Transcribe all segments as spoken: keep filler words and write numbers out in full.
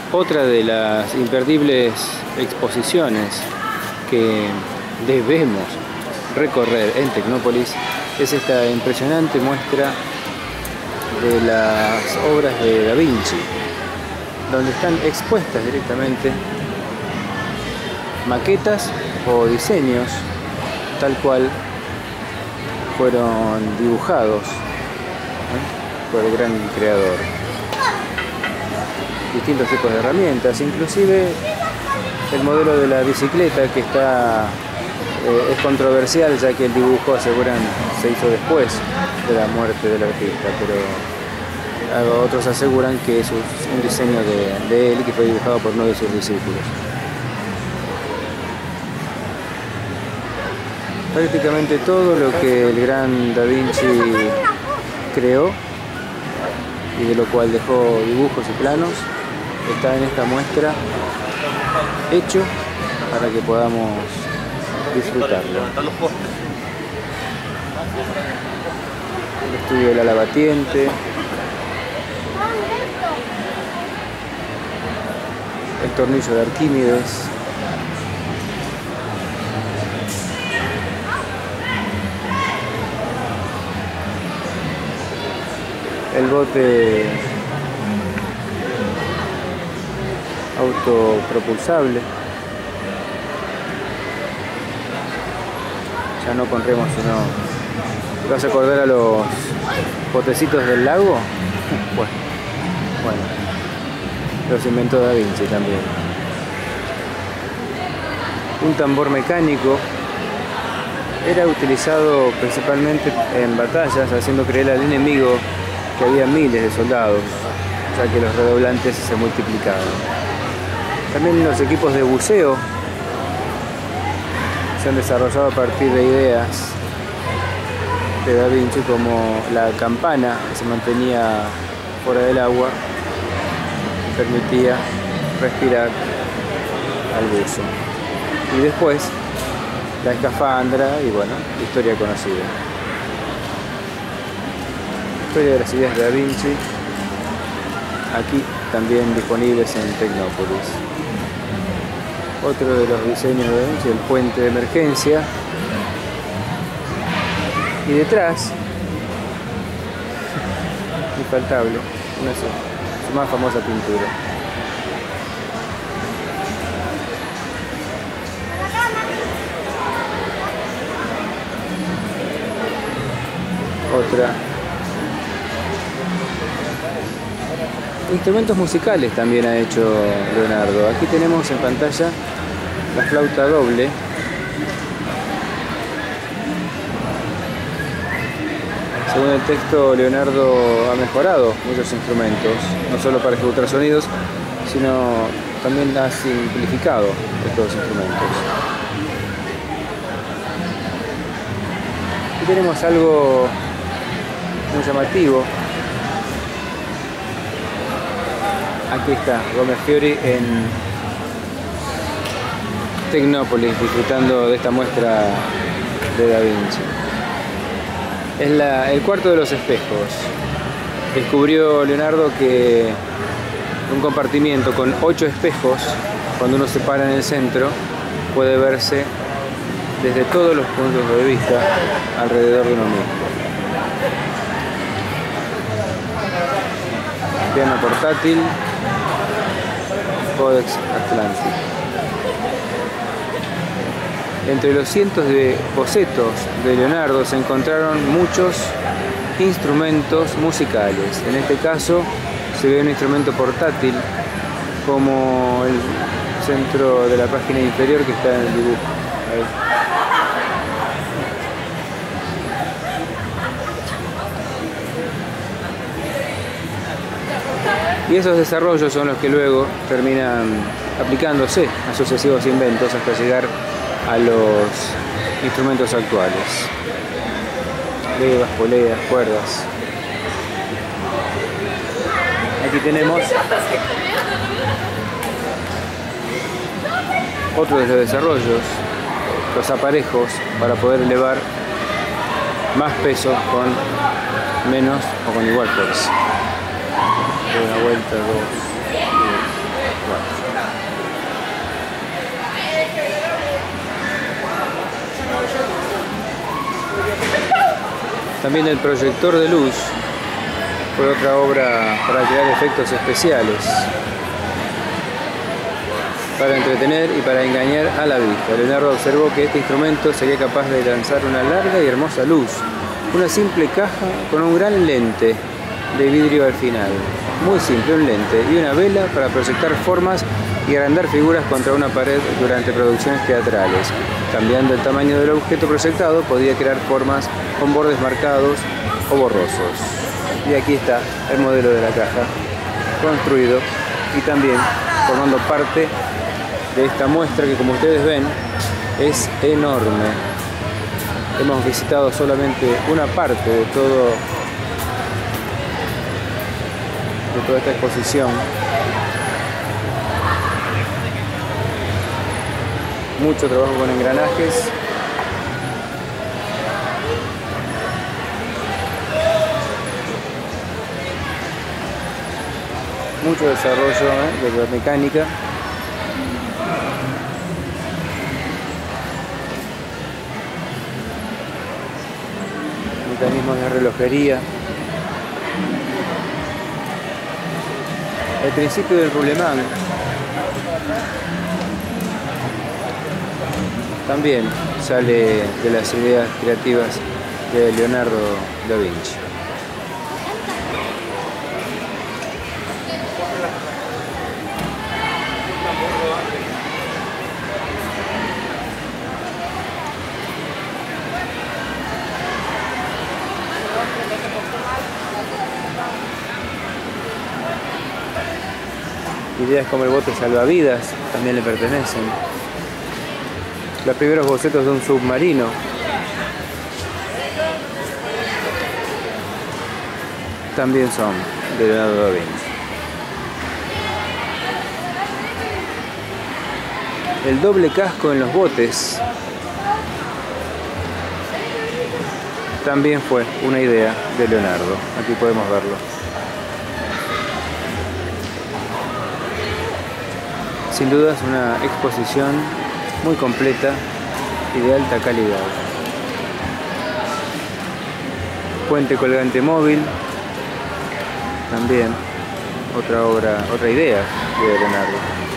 Otra de las imperdibles exposiciones que debemos recorrer en Tecnópolis es esta impresionante muestra de las obras de Da Vinci, donde están expuestas directamente maquetas o diseños tal cual fueron dibujados, ¿eh?, por el gran creador. Distintos tipos de herramientas, inclusive el modelo de la bicicleta, que está eh, es controversial, ya que el dibujo, aseguran, se hizo después de la muerte del artista, pero otros aseguran que es un diseño de, de él, que fue dibujado por uno de sus discípulos. Prácticamente todo lo que el gran Da Vinci creó y de lo cual dejó dibujos y planos está en esta muestra, hecho para que podamos disfrutarlo. El estudio de la lavatiente, el tornillo de Arquímedes, el bote autopropulsable, ya no con remos, sino, ¿te vas a acordar a los botecitos del lago? Bueno, bueno, los inventó Da Vinci también. Un tambor mecánico era utilizado principalmente en batallas, haciendo creer al enemigo que había miles de soldados, ya que los redoblantes se multiplicaban. También los equipos de buceo se han desarrollado a partir de ideas de Da Vinci, como la campana que se mantenía fuera del agua y permitía respirar al buzo. Y después la escafandra y, bueno, historia conocida. Historia de las ideas de Da Vinci, aquí también disponibles en Tecnópolis. Otro de los diseños de Da Vinci, el puente de emergencia. Y detrás, infaltable, una su, su más famosa pintura. Otra. Instrumentos musicales también ha hecho Leonardo. Aquí tenemos en pantalla la flauta doble. Según el texto, Leonardo ha mejorado muchos instrumentos, no solo para ejecutar sonidos, sino también ha simplificado estos instrumentos. Aquí tenemos algo muy llamativo. Aquí está Gómez Fiori en Tecnópolis, disfrutando de esta muestra de Da Vinci. Es la, el cuarto de los espejos. Descubrió Leonardo que un compartimiento con ocho espejos, cuando uno se para en el centro, puede verse desde todos los puntos de vista alrededor de uno mismo. Piano portátil, Codex Atlantic. Entre los cientos de bocetos de Leonardo se encontraron muchos instrumentos musicales. En este caso se ve un instrumento portátil, como el centro de la página inferior que está en el dibujo. Ahí. Y esos desarrollos son los que luego terminan aplicándose a sucesivos inventos hasta llegar a los instrumentos actuales. Levas, poleas, cuerdas. Aquí tenemos otro de los desarrollos, los aparejos para poder elevar más peso con menos o con igual fuerza. De una vuelta, dos, También el proyector de luz fue otra obra para crear efectos especiales, para entretener y para engañar a la vista. Leonardo observó que este instrumento sería capaz de lanzar una larga y hermosa luz, una simple caja con un gran lente de vidrio al final, muy simple, un lente y una vela para proyectar formas y agrandar figuras contra una pared durante producciones teatrales. Cambiando el tamaño del objeto proyectado, podía crear formas con bordes marcados o borrosos. Y aquí está el modelo de la caja, construido y también formando parte de esta muestra que, como ustedes ven, es enorme. Hemos visitado solamente una parte de todo de toda esta exposición. Mucho trabajo con engranajes. Mucho desarrollo ¿eh? de la mecánica. Mecanismos de relojería. El principio del roulement también sale de las ideas creativas de Leonardo da Vinci. Ideas como el bote salvavidas también le pertenecen. Los primeros bocetos de un submarino. También son de Leonardo da Vinci. El doble casco en los botes también fue una idea de Leonardo. Aquí podemos verlo. Sin duda es una exposición muy completa y de alta calidad. Puente colgante móvil, también otra obra, otra idea de Leonardo.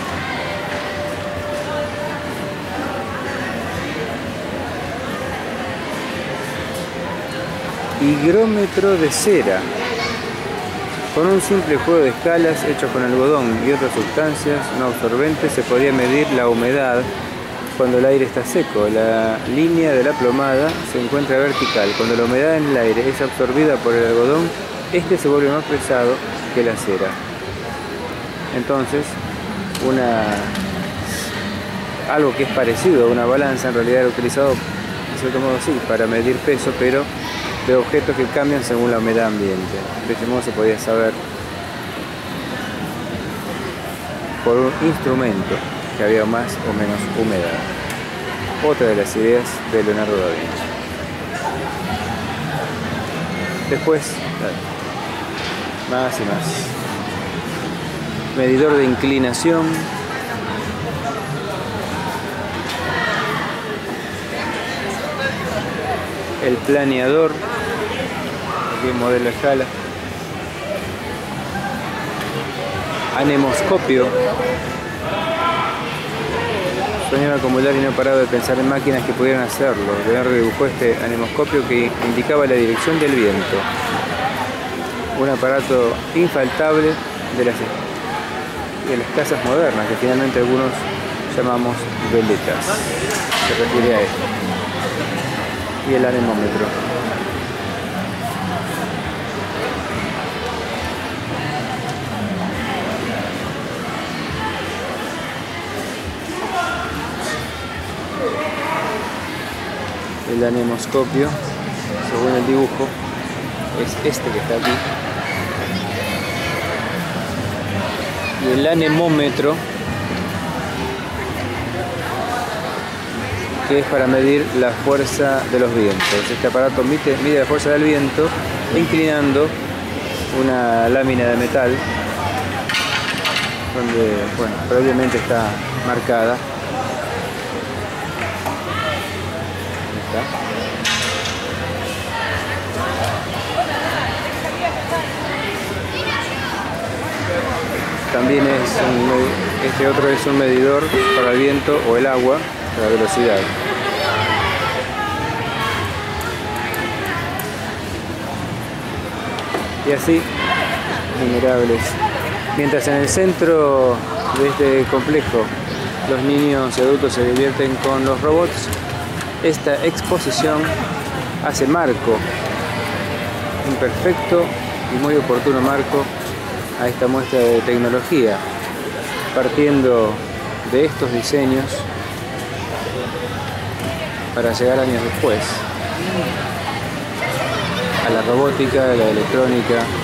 Higrómetro de cera. Con un simple juego de escalas hechos con algodón y otras sustancias no absorbentes se podía medir la humedad cuando el aire está seco. La línea de la plomada se encuentra vertical. Cuando la humedad en el aire es absorbida por el algodón, este se vuelve más pesado que la cera. Entonces, una, algo que es parecido a una balanza en realidad era utilizado, de cierto modo sí, para medir peso, pero de objetos que cambian según la humedad ambiente. De este modo se podía saber por un instrumento que había más o menos humedad. Otra de las ideas de Leonardo da Vinci. Después, más y más. Medidor de inclinación. El planeador. Aquí en modelo a escala. Anemoscopio. Soñaba acumular y no paraba de pensar en máquinas que pudieran hacerlo. Leonardo dibujó este anemoscopio que indicaba la dirección del viento. Un aparato infaltable de las, de las casas modernas, que finalmente algunos llamamos veletas. Se refiere a esto. Y el anemómetro. El anemoscopio, según el dibujo, es este que está aquí. Y el anemómetro, que es para medir la fuerza de los vientos. Este aparato mide, mide la fuerza del viento inclinando una lámina de metal, donde, bueno, previamente está marcada. Ahí está. también es un, este otro es un medidor para el viento o el agua, la velocidad. Y así, innumerables. Mientras en el centro de este complejo los niños y adultos se divierten con los robots, esta exposición hace marco, un perfecto y muy oportuno marco a esta muestra de tecnología, partiendo de estos diseños para llegar años después a la robótica, a la electrónica,